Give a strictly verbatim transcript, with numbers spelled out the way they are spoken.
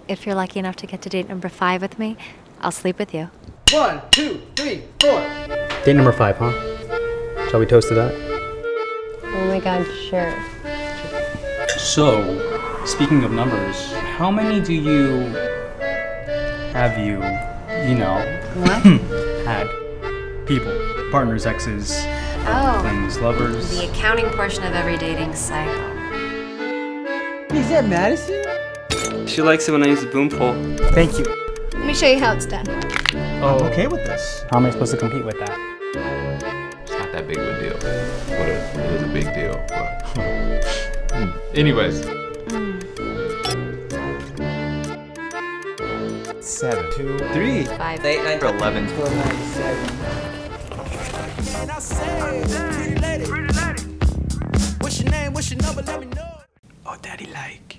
if you're lucky enough to get to date number five with me, I'll sleep with you. One, two, three, four. Date number five, huh? Shall we toast to that? Oh my god, sure. So, speaking of numbers, how many do you have you, you know, What? had people, partners, exes, Oh, things, lovers? the accounting portion of every dating cycle. Is that Madison? She likes it when I use the boom pole. Thank you. Let me show you how it's done. Oh, I'm okay with this. how am I supposed to compete with that? It's not that big of a deal, but it, it is a big deal. But anyways, Seven, two, three, Five. Eight, nine, eleven. four, nine, seven. And I say, pretty lady, what's your name, what's your number, let me know. oh, daddy like.